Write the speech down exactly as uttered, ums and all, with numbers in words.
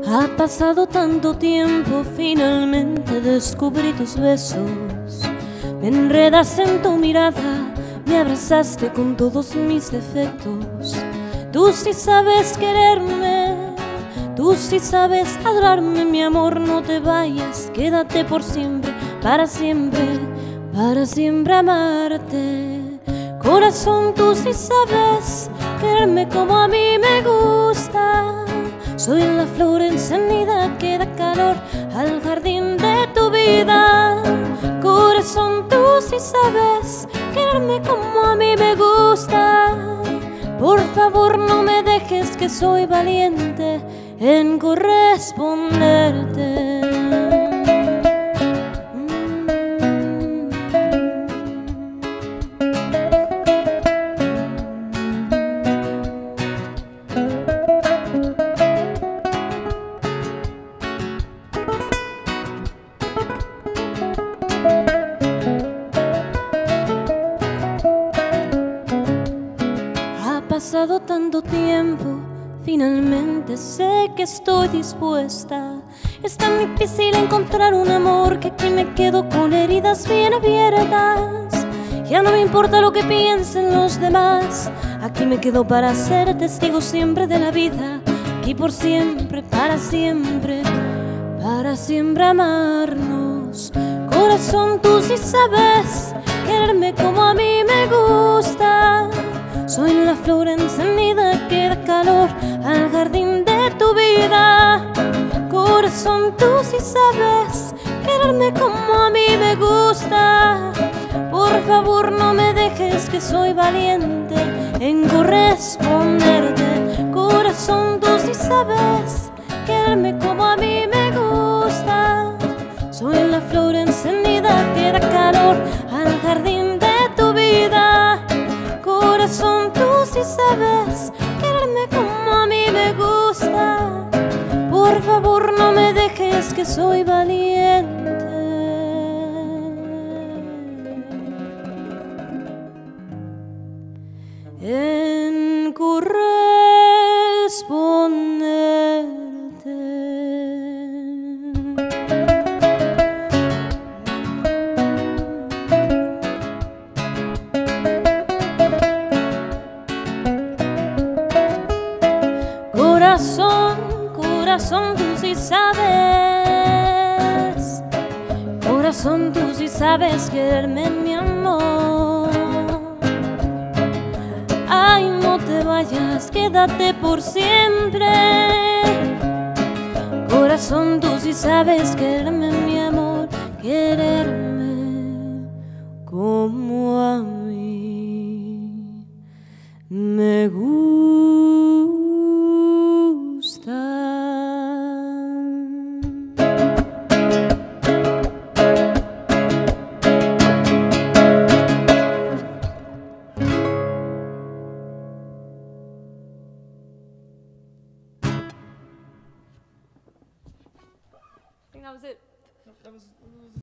Ha pasado tanto tiempo, finalmente descubrí tus besos. Me enredaste en tu mirada, me abrazaste con todos mis defectos. Tú sí sabes quererme, tú sí sabes adorarme, mi amor, no te vayas, quédate por siempre, para siempre, para siempre amarte. Corazón, tú sí sabes quererme como a mí me gusta. Soy la flor encendida que da calor al jardín de tu vida. Corazón, tú sí sabes quererme como a mí me gusta. Por favor, no me dejes, que soy valiente en corresponderte. Ha pasado tanto tiempo, finalmente sé que estoy dispuesta. Es tan difícil encontrar un amor que aquí me quedo con heridas bien abiertas. Ya no me importa lo que piensen los demás, aquí me quedo para ser testigo siempre de la vida. Aquí por siempre, para siempre, para siempre amarnos. Corazón, tú sí sabes quererme como a mí me gusta. Soy la flor encendida que da calor al jardín de tu vida. Corazón, tú sí sabes quererme como a mí me gusta. Por favor, no me dejes, que soy valiente en corresponderte. Corazón, tú sí sabes quererme como a mí me gusta. Soy la flor encendida que da calor al jardín de tu vida. Corazón, tú sí sabes quererme como a mí me gusta. Por favor, no me dejes, que soy valiente en corresponderte. Corazón, corazón, tú sí sabes. Corazón, tú sí sabes quererme, mi amor. Ay, no te vayas, quédate por siempre. Corazón, tú sí sabes quererme, mi amor, quererme como a mí me gusta. I think that was it. That was, that was